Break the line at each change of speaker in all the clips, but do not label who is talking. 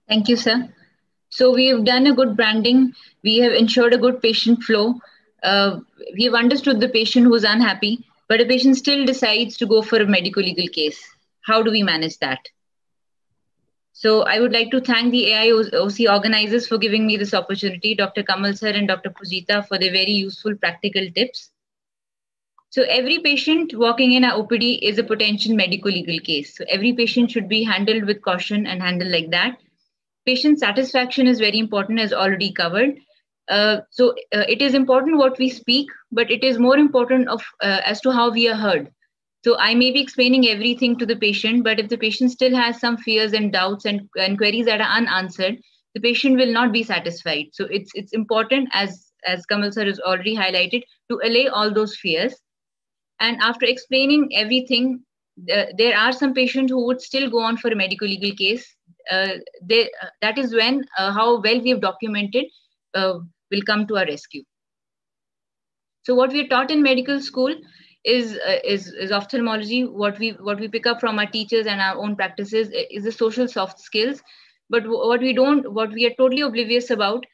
Thank you, sir. So we've done a good branding. We have ensured a good patient flow. Uh, we've understood the patient who's unhappy, but a patient still decides to go for a medical legal case. How do we manage that? So I would like to thank the AIOC organizers for giving me this opportunity, Dr. Kamal sir and Dr. Pujita for their very useful practical tips. So every patient walking in our OPD is a potential medical legal case. So every patient should be handled with caution and handled like that. Patient satisfaction is very important, as already covered. It is important what we speak, but it is more important as to how we are heard. So I may be explaining everything to the patient, but if the patient still has some fears and doubts and queries that are unanswered, the patient will not be satisfied. So it's important, as Kamal sir has already highlighted, to allay all those fears. And after explaining everything, there are some patients who would still go on for a medical legal case. That is when how well we have documented will come to our rescue. So what we are taught in medical school is ophthalmology. What we pick up from our teachers and our own practices is the social soft skills. But what we are totally oblivious about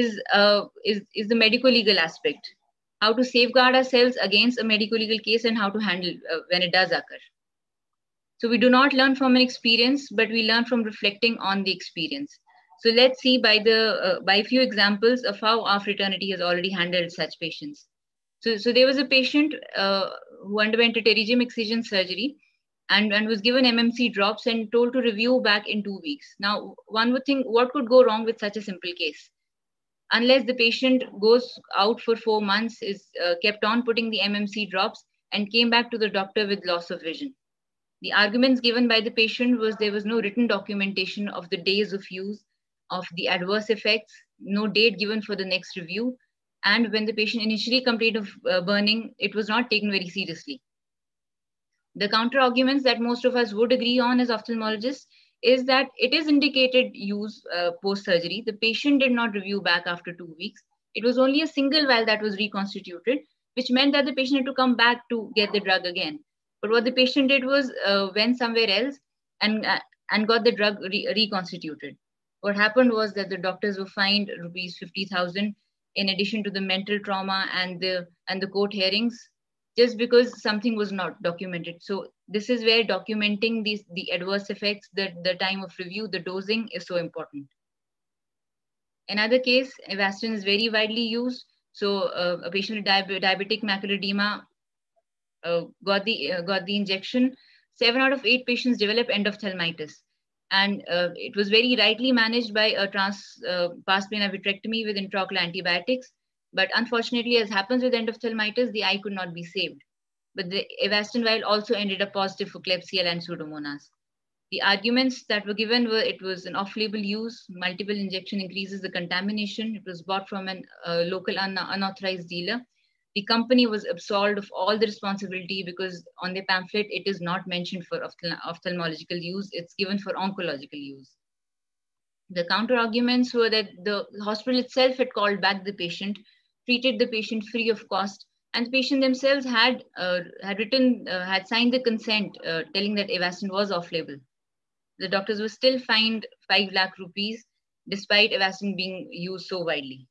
is the medical legal aspect. How to safeguard ourselves against a medical legal case and how to handle when it does occur. So we do not learn from an experience, but we learn from reflecting on the experience. So let's see by a few examples of how our fraternity has already handled such patients. So there was a patient who underwent a pterygium excision surgery and was given MMC drops and told to review back in 2 weeks. Now, one would think, what could go wrong with such a simple case? Unless the patient goes out for 4 months, is kept on putting the MMC drops and came back to the doctor with loss of vision. The arguments given by the patient was there was no written documentation of the days of use, of the adverse effects, no date given for the next review, and when the patient initially complained of burning, it was not taken very seriously. The counter arguments that most of us would agree on as ophthalmologists is that it is indicated use post-surgery. The patient did not review back after 2 weeks. It was only a single vial that was reconstituted, which meant that the patient had to come back to get the drug again. But what the patient did was went somewhere else and got the drug reconstituted. What happened was that the doctors were fined rupees 50,000 in addition to the mental trauma and the court hearings, just because something was not documented. So this is where documenting the adverse effects, the time of review, the dosing is so important. Another case, Avastin is very widely used. So a patient with diabetic macular edema got the injection. 7 out of 8 patients develop endophthalmitis. And it was very rightly managed by a pars plana vitrectomy with intraocular antibiotics. But unfortunately, as happens with endophthalmitis, the eye could not be saved. But the Avastin vial also ended up positive for Klebsiella and Pseudomonas. The arguments that were given were it was an off-label use, multiple injection increases the contamination, it was bought from an local unauthorized dealer. The company was absolved of all the responsibility because on the pamphlet, it is not mentioned for ophthalmological use, it's given for oncological use. The counter arguments were that the hospital itself had called back the patient, treated the patient free of cost, and the patient themselves had signed the consent telling that Avastin was off-label. The doctors were still fined 5 lakh rupees despite Avastin being used so widely.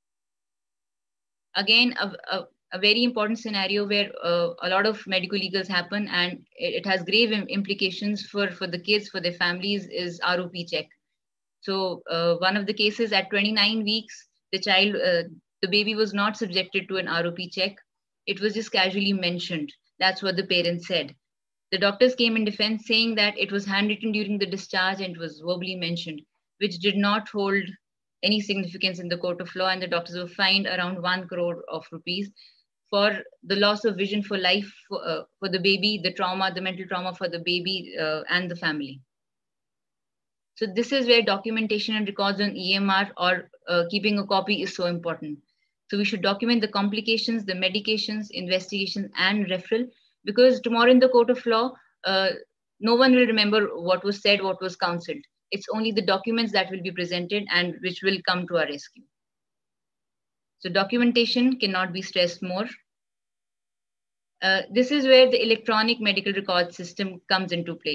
Again, a very important scenario where a lot of medical legals happen and it has grave implications for the kids, for their families, is ROP check. So one of the cases at 29 weeks, the baby was not subjected to an ROP check. It was just casually mentioned. That's what the parents said. The doctors came in defense saying that it was handwritten during the discharge and it was verbally mentioned, which did not hold any significance in the court of law, and the doctors were fined around 1 crore of rupees for the loss of vision for life for the baby, the trauma, the mental trauma for the baby and the family. So this is where documentation and records on EMR or keeping a copy is so important. So we should document the complications, the medications, investigations, and referral, because tomorrow in the court of law, no one will remember what was said, what was counseled. It's only the documents that will be presented and which will come to our rescue. So documentation cannot be stressed more. This is where the electronic medical record system comes into play.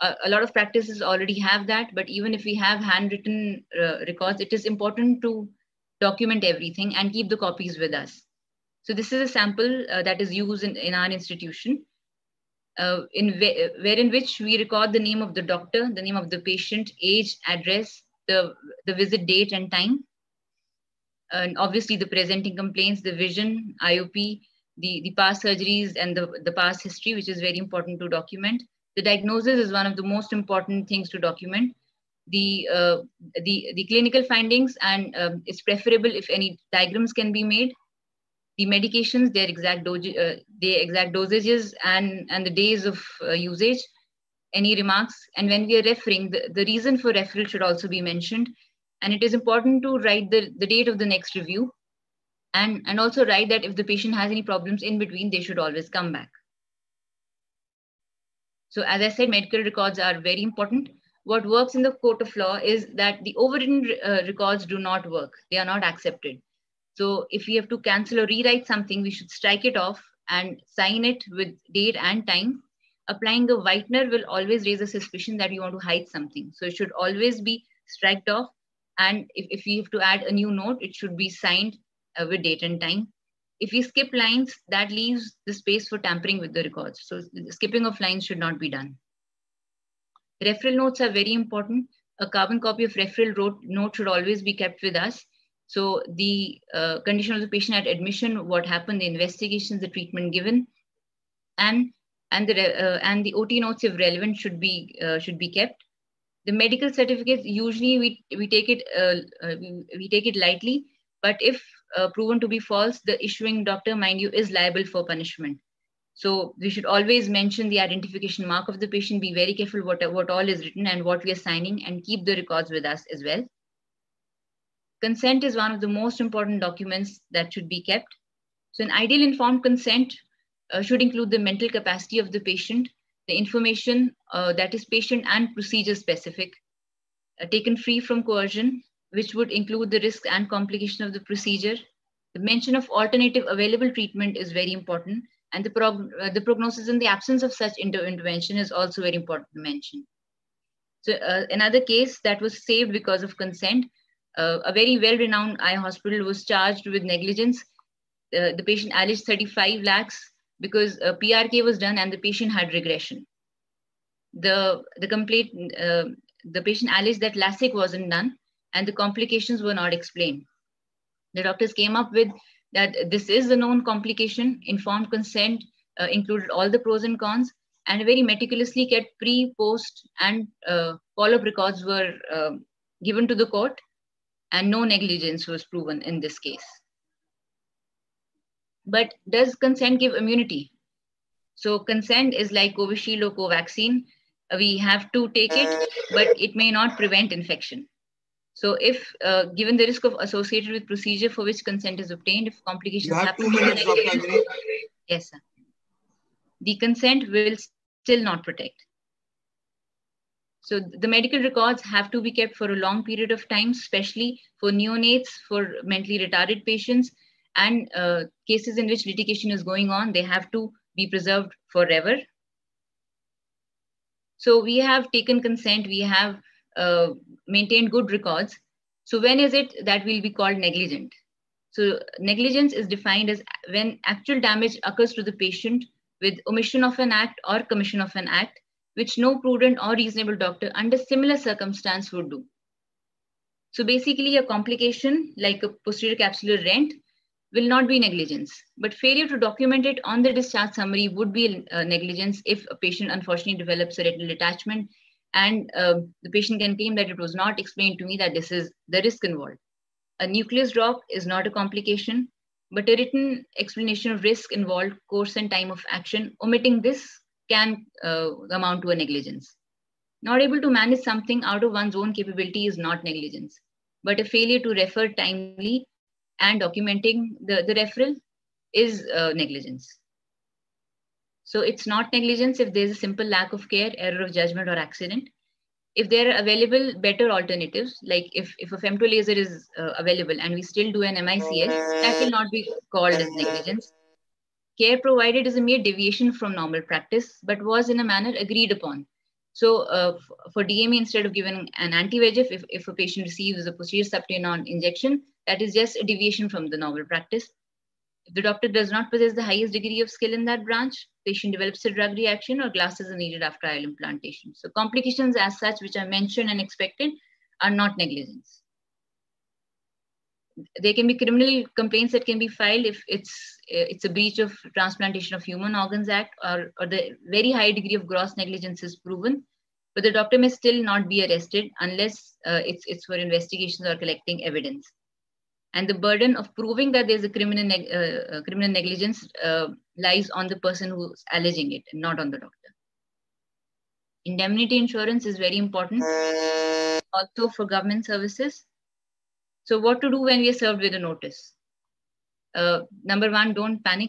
A lot of practices already have that, but even if we have handwritten records, it is important to document everything and keep the copies with us. So this is a sample that is used in our institution, wherein which we record the name of the doctor, the name of the patient, age, address, the visit date and time, and obviously the presenting complaints, the vision, IOP, the past surgeries, and the past history, which is very important to document. The diagnosis is one of the most important things to document. The clinical findings, and it's preferable if any diagrams can be made. The medications, their exact dosages, and the days of usage, any remarks. And when we are referring, the reason for referral should also be mentioned. And it is important to write the date of the next review, and also write that if the patient has any problems in between, they should always come back. So as I said, medical records are very important. What works in the court of law is that the overwritten records do not work. They are not accepted. So if we have to cancel or rewrite something, we should strike it off and sign it with date and time. Applying a whitener will always raise a suspicion that you want to hide something. So it should always be striked off. And if we have to add a new note, it should be signed with date and time. If we skip lines, that leaves the space for tampering with the records. So the skipping of lines should not be done. Referral notes are very important. A carbon copy of referral note should always be kept with us. So the condition of the patient at admission, what happened, the investigations, the treatment given, and the OT notes, if relevant, should be kept. The medical certificates, usually we take it lightly, but if proven to be false, the issuing doctor, mind you, is liable for punishment. So we should always mention the identification mark of the patient, be very careful what all is written and what we are signing, and keep the records with us as well. Consent is one of the most important documents that should be kept. So an ideal informed consent should include the mental capacity of the patient, the information that is patient and procedure specific, taken free from coercion, which would include the risk and complication of the procedure. The mention of alternative available treatment is very important, and the prognosis in the absence of such intervention is also very important to mention. So another case that was saved because of consent, a very well-renowned eye hospital was charged with negligence. The patient alleged 35 lakhs because PRK was done and the patient had regression. The complaint, the patient alleged that LASIK wasn't done and the complications were not explained. The doctors came up with that this is a known complication. Informed consent included all the pros and cons, and very meticulously kept pre, post, and follow-up records were given to the court, and no negligence was proven in this case. But does consent give immunity? So consent is like Covishield or Covaxin. We have to take it, but it may not prevent infection. So if given the risk of associated with procedure for which consent is obtained, if complications happen, 2 minutes, yes, sir, the consent will still not protect. So the medical records have to be kept for a long period of time, especially for neonates, for mentally retarded patients, and cases in which litigation is going on. They have to be preserved forever. So we have taken consent, we have maintained good records. So when is it that we'll be called negligent? So negligence is defined as when actual damage occurs to the patient with omission of an act or commission of an act, which no prudent or reasonable doctor under similar circumstance would do. So basically a complication like a posterior capsular rent will not be negligence, but failure to document it on the discharge summary would be negligence if a patient unfortunately develops a retinal detachment and the patient can claim that it was not explained to me that this is the risk involved. A nucleus drop is not a complication, but a written explanation of risk involved, course and time of action. Omitting this can amount to a negligence. Not able to manage something out of one's own capability is not negligence, but a failure to refer timely and documenting the referral is negligence. So it's not negligence if there's a simple lack of care, error of judgment, or accident. If there are available better alternatives, like if a femtolaser is available and we still do an MICS, that will not be called as negligence. Care provided is a mere deviation from normal practice, but was in a manner agreed upon. So for DME, instead of giving an anti-VEGF, if a patient receives a posterior subtenon injection, that is just a deviation from the normal practice. If the doctor does not possess the highest degree of skill in that branch, patient develops a drug reaction or glasses are needed after IOL implantation. So complications as such, which are mentioned and expected, are not negligence. There can be criminal complaints that can be filed if it's a breach of Transplantation of Human Organs Act, or the very high degree of gross negligence is proven, but the doctor may still not be arrested unless it's for investigations or collecting evidence. And the burden of proving that there's a criminal negligence lies on the person who's alleging it, and not on the doctor. Indemnity insurance is very important also for government services. So what to do when we are served with a notice? Number one, don't panic.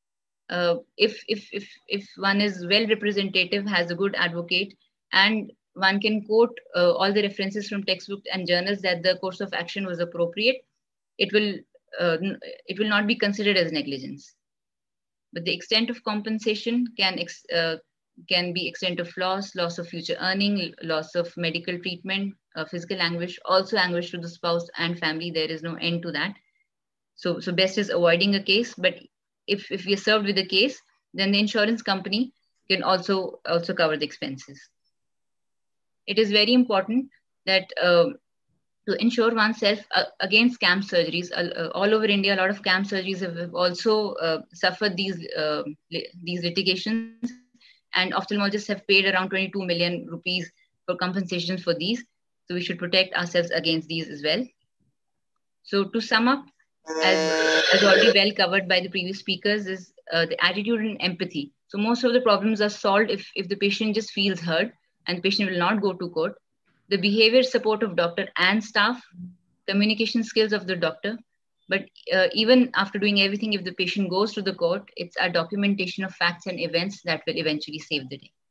If one is well representative, has a good advocate, and one can quote all the references from textbooks and journals that the course of action was appropriate, it will not be considered as negligence. But the extent of compensation can be extent of loss of future earning, loss of medical treatment, physical anguish, also anguish to the spouse and family. There is no end to that. So best is avoiding a case. But if we are served with a case, then the insurance company can also cover the expenses. It is very important that to insure oneself against scam surgeries. All over India, a lot of scam surgeries have also suffered these litigations, and ophthalmologists have paid around 22 million rupees for compensations for these. So we should protect ourselves against these as well. So to sum up, as already well covered by the previous speakers, is the attitude and empathy. So most of the problems are solved if the patient just feels heard, and the patient will not go to court. The behavior support of doctor and staff, communication skills of the doctor. But even after doing everything, if the patient goes to the court, it's our documentation of facts and events that will eventually save the day.